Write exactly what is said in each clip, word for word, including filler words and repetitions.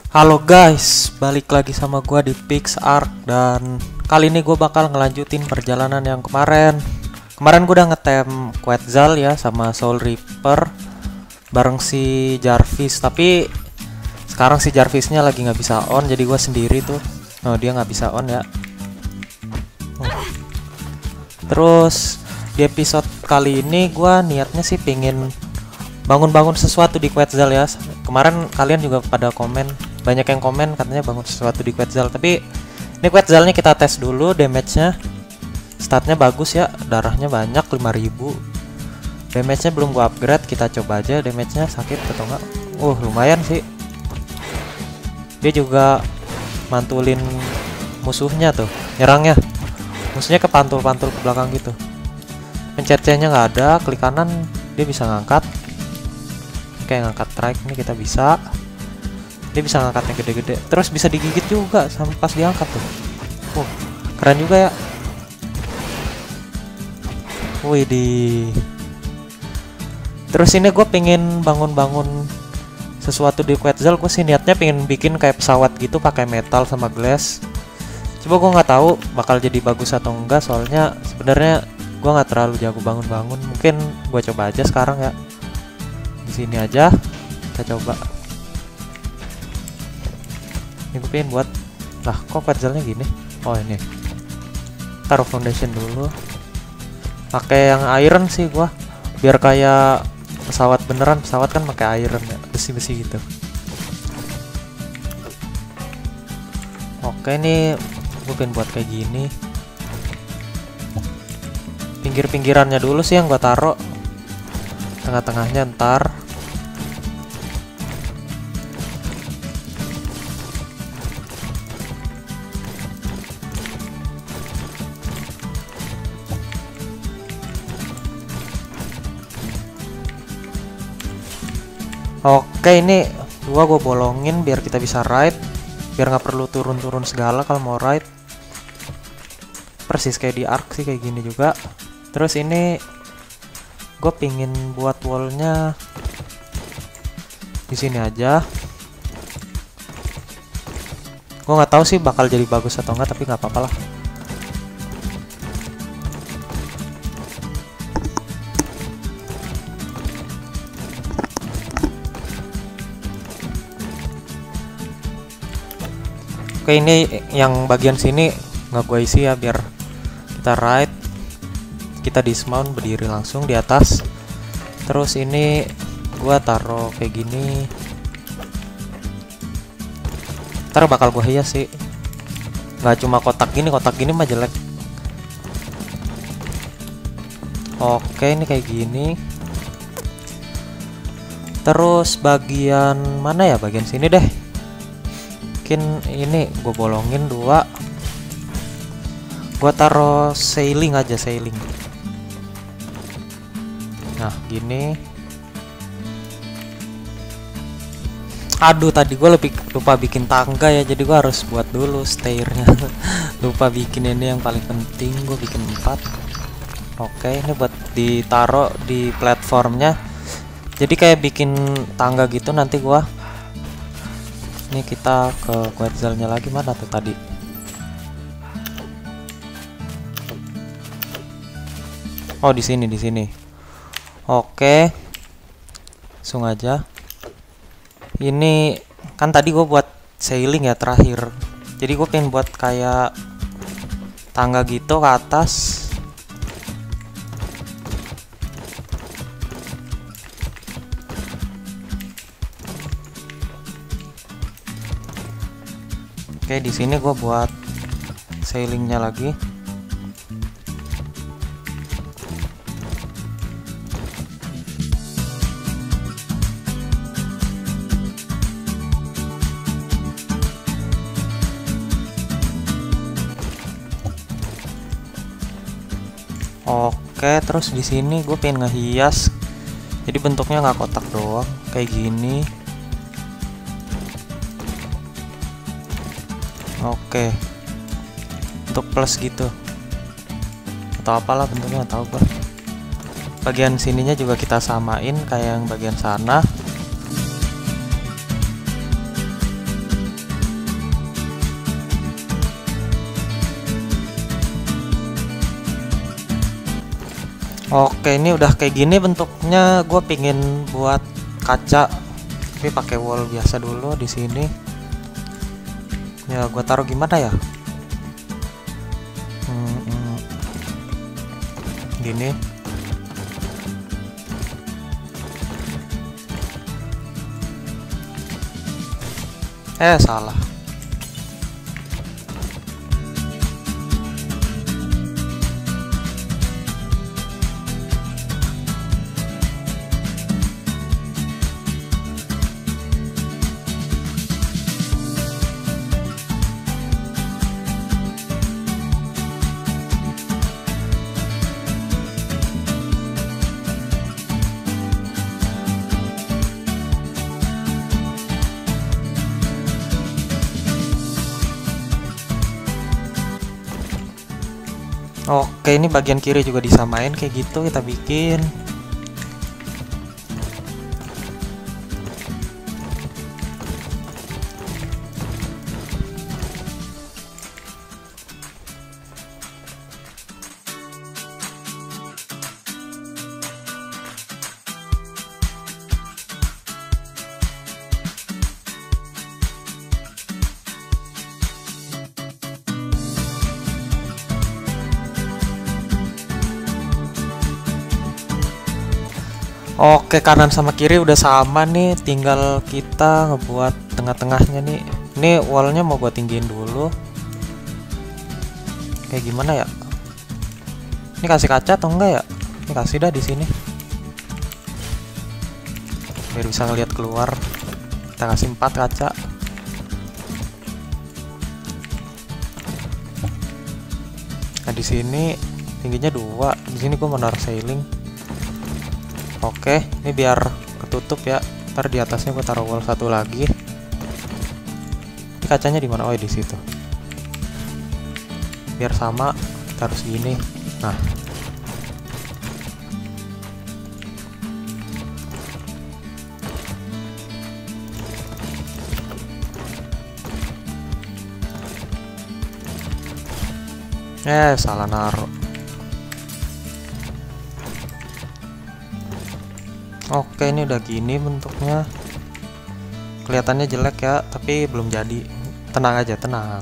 Halo guys, balik lagi sama gua di PixARK dan kali ini gue bakal ngelanjutin perjalanan yang kemarin. Kemarin gue udah ngetem Quetzal ya sama Soul Reaper bareng si Jarvis, tapi sekarang si Jarvisnya lagi nggak bisa on, jadi gue sendiri tuh. Oh, dia nggak bisa on ya. Oh. Terus di episode kali ini gue niatnya sih pingin bangun-bangun sesuatu di Quetzal ya. Kemarin kalian juga pada komen, banyak yang komen katanya bangun sesuatu di Quetzal, tapi ini Quetzalnya kita tes dulu damage-nya. Statnya bagus ya, darahnya banyak lima ribu. Damage-nya belum gua upgrade, kita coba aja damage-nya sakit atau enggak. Uh, lumayan sih. Dia juga mantulin musuhnya tuh, nyerangnya. Musuhnya kepantul-pantul ke belakang gitu. Pencet C-nya nggak ada, klik kanan dia bisa ngangkat. Kayak ngangkat trike nih kita bisa. Dia bisa ngangkatnya gede-gede, terus bisa digigit juga sampai pas diangkat tuh. Uh, keren juga ya. Wih di. Terus ini gue pengen bangun-bangun sesuatu di Quetzal. Gue sih niatnya pengen bikin kayak pesawat gitu pakai metal sama glass. Coba gue nggak tahu bakal jadi bagus atau enggak, soalnya sebenarnya gue nggak terlalu jago bangun-bangun. Mungkin gue coba aja sekarang ya. Di sini aja kita coba. Ini gue pengen buat, lah kok Quetzalnya gini? Oh ini, taruh foundation dulu. Pakai yang iron sih gua, biar kayak pesawat beneran. Pesawat kan pakai iron ya, besi-besi gitu. Oke, ini gue pengen buat kayak gini. Pinggir-pinggirannya dulu sih yang gua taruh, tengah-tengahnya ntar. Oke, ini dua gue bolongin biar kita bisa ride, biar nggak perlu turun-turun segala kalau mau ride. Persis kayak di Ark sih, kayak gini juga. Terus ini gue pingin buat wallnya di sini aja. Gue nggak tahu sih bakal jadi bagus atau enggak, tapi nggak apa-apa lah. Oke, ini yang bagian sini nggak gue isi ya, biar kita ride, kita dismount berdiri langsung di atas. Terus ini gue taruh kayak gini, ntar bakal gue hias sih, nggak cuma kotak gini, kotak gini mah jelek. Oke, ini kayak gini. Terus bagian mana ya, bagian sini deh. Mungkin ini gue bolongin dua, gue taruh sailing aja, sailing. Nah gini. Aduh, tadi gue lebih lupa bikin tangga ya, jadi gue harus buat dulu stairnya. Lupa bikin ini yang paling penting, gue bikin empat. Oke, ini buat ditaruh di platformnya, jadi kayak bikin tangga gitu nanti gue. Ini kita ke Quetzalnya lagi, mana tuh tadi? Oh, di sini, di sini. Oke. Langsung aja. Ini kan tadi gue buat sailing ya terakhir. Jadi gue pengen buat kayak tangga gitu ke atas. Oke, di sini gue buat sailingnya lagi. Oke, terus di sini gue pengen ngehias, jadi bentuknya nggak kotak doang, kayak gini. Oke, untuk plus gitu atau apalah bentuknya, nggak tahu gua. Bagian sininya juga kita samain kayak yang bagian sana. Oke, ini udah kayak gini bentuknya. Gue pingin buat kaca, tapi pakai wall biasa dulu di sini. Ya, gue taruh gimana ya? Hmm, hmm. Gini. Eh, salah. Oke, ini bagian kiri juga disamain kayak gitu kita bikin. Oke, kanan sama kiri udah sama nih, tinggal kita ngebuat tengah-tengahnya nih. Ini wallnya mau gua tinggiin dulu. Kayak gimana ya? Ini kasih kaca atau enggak ya? Ini kasih dah di sini. Biar bisa ngeliat keluar. Kita kasih empat kaca. Nah, di sini tingginya dua. Di sini gua mau naruh ceiling. Oke, ini biar ketutup ya. Ntar di atasnya gue taruh wall satu lagi. Ini kacanya di mana? Oh, di situ. Biar sama, kita harus gini. Nah, eh salah naruh. Oke, ini udah gini bentuknya. Kelihatannya jelek ya, tapi belum jadi. Tenang aja, tenang.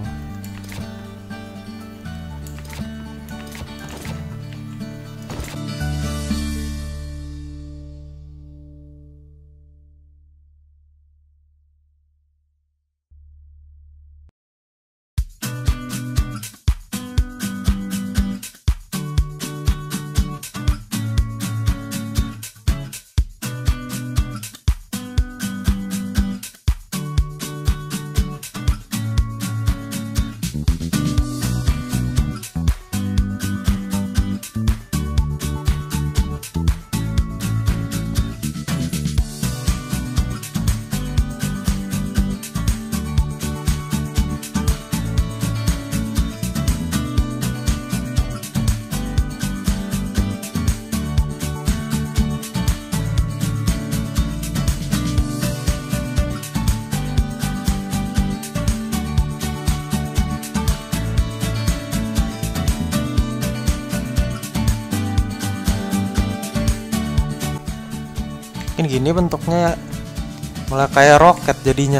Ini gini bentuknya ya, malah kayak roket jadinya.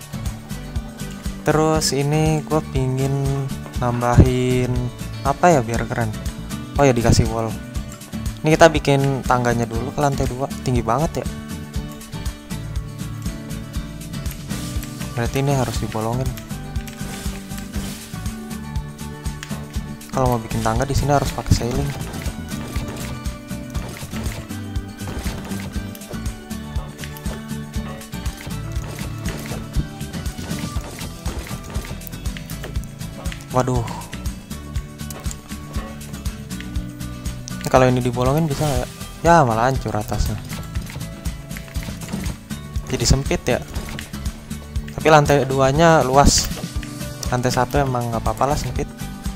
Terus ini gue pingin nambahin apa ya biar keren. Oh ya, dikasih wall. Ini kita bikin tangganya dulu ke lantai dua. Tinggi banget ya. Berarti ini harus dibolongin. Kalau mau bikin tangga di sini harus pakai ceiling. Waduh. Ini kalau ini dibolongin bisa nggak ya? Ya malah hancur atasnya. Jadi sempit ya. Tapi lantai duanya luas. Lantai satu emang nggak apa-apa lah sempit.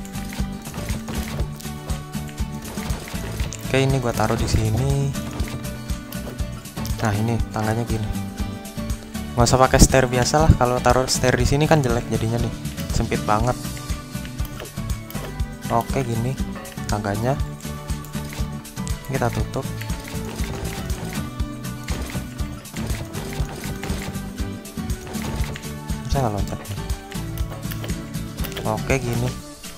Oke, ini gua taruh di sini. Nah, ini tangganya gini. Nggak usah pakai stair biasa lah. Kalau taruh stair di sini kan jelek jadinya nih. Sempit banget. Oke, gini tangganya. Kita tutup. Bisa nggak loncat nih? Oke gini.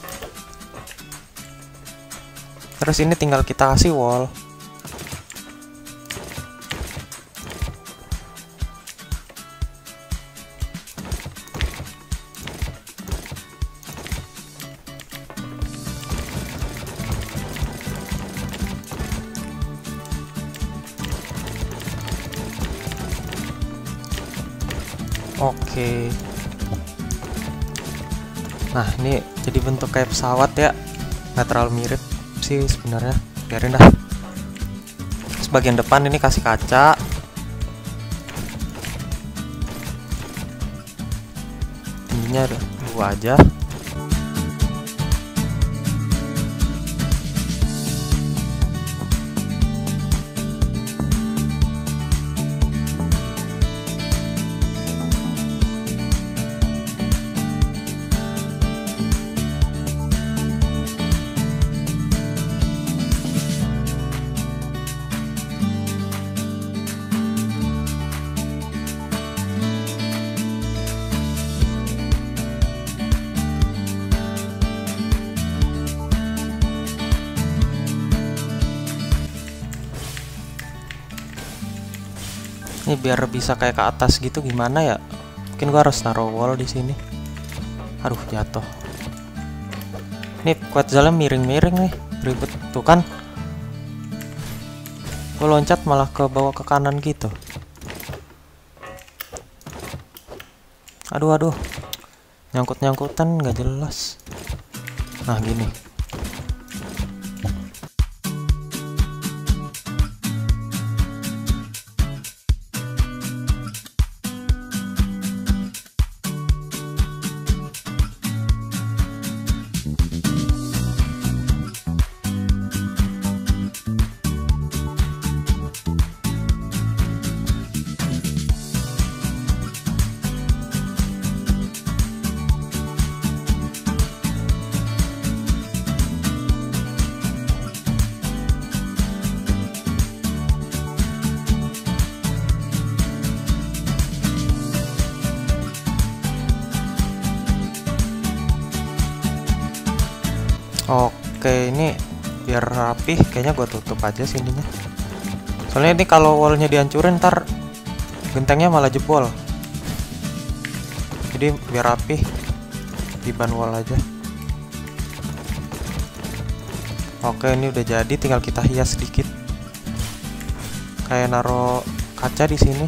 Terus ini tinggal kita kasih wall. Oke. Nah ini jadi bentuk kayak pesawat ya, nggak terlalu mirip sih sebenarnya, biarin dah. Terus bagian depan ini kasih kaca. Tingginya dua aja. Ini biar bisa kayak ke atas gitu gimana ya? Mungkin gua harus taruh wall di sini. Aduh, jatuh. Nih Quetzalnya miring-miring nih, ribet tuh kan. Gua loncat malah ke bawah ke kanan gitu. Aduh aduh. Nyangkut-nyangkutan nggak jelas. Nah, gini. Oke, ini biar rapih kayaknya gue tutup aja sininya. Soalnya ini kalau wallnya dihancurin ntar gentengnya malah jebol. Jadi biar rapih di ban wall aja. Oke, ini udah jadi, tinggal kita hias sedikit. Kayak naro kaca di sini.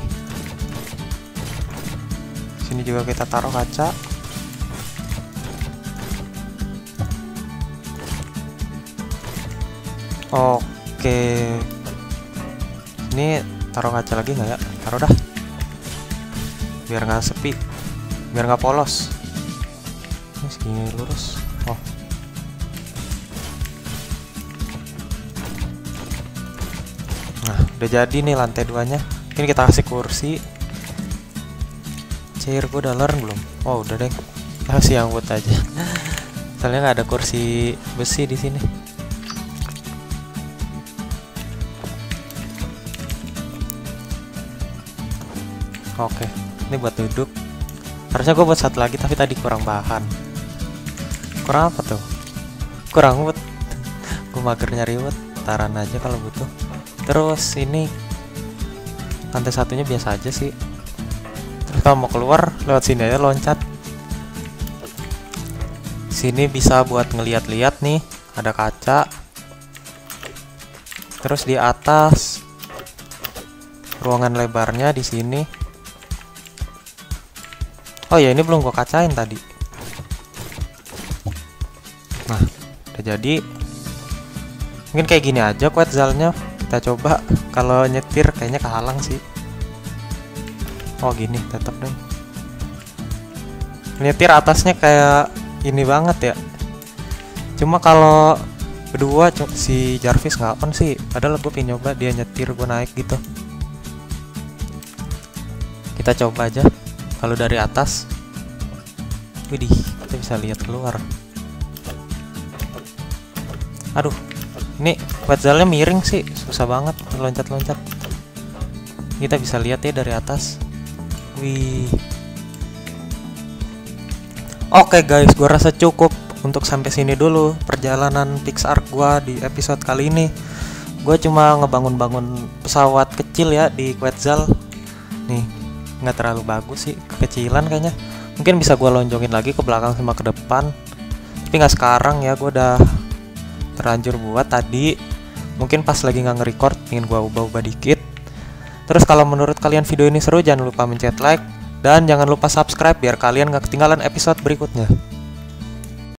Sini juga kita taruh kaca. Oke, ini taruh kaca lagi nggak ya? Taruh dah, biar nggak sepi, biar nggak polos. Ini segini lurus. Oh, nah udah jadi nih lantai duanya. Ini kita kasih kursi. Chair gue udah learn belum? Oh udah deh, kasih yang wood aja. Soalnya nggak ada kursi besi di sini. Oke, ini buat duduk. Harusnya gue buat satu lagi, tapi tadi kurang bahan. Kurang apa tuh? Kurang wood. Gue mager nyari wood. Taran aja kalau butuh. Terus ini lantai satunya biasa aja sih. Terus kalau mau keluar lewat sini aja loncat. Sini bisa buat ngeliat-liat nih, ada kaca. Terus di atas ruangan lebarnya di sini. Oh ya, ini belum gua kacain tadi. Nah, udah jadi. Mungkin kayak gini aja Quetzalnya. Kita coba. Kalau nyetir kayaknya kehalang sih. Oh gini, tetap deh. Nyetir atasnya kayak ini banget ya. Cuma kalau kedua si Jarvis nggak on sih. Padahal gue pengen nyoba dia nyetir, gue naik gitu. Kita coba aja. Kalau dari atas, widih, kita bisa lihat keluar. Aduh, Ini Quetzalnya miring sih, susah banget loncat-loncat. Kita bisa lihat ya dari atas. Wih. Oke guys, gua rasa cukup untuk sampai sini dulu perjalanan PixARK gua di episode kali ini. Gua cuma ngebangun-bangun pesawat kecil ya di Quetzal. Nih, nggak terlalu bagus sih, kekecilan kayaknya. Mungkin bisa gua lonjongin lagi ke belakang sama ke depan. Tapi nggak sekarang ya, gua udah terlanjur buat tadi. Mungkin pas lagi nggak nge-record, ingin gua ubah-ubah dikit. Terus kalau menurut kalian video ini seru, jangan lupa mencet like dan jangan lupa subscribe biar kalian nggak ketinggalan episode berikutnya.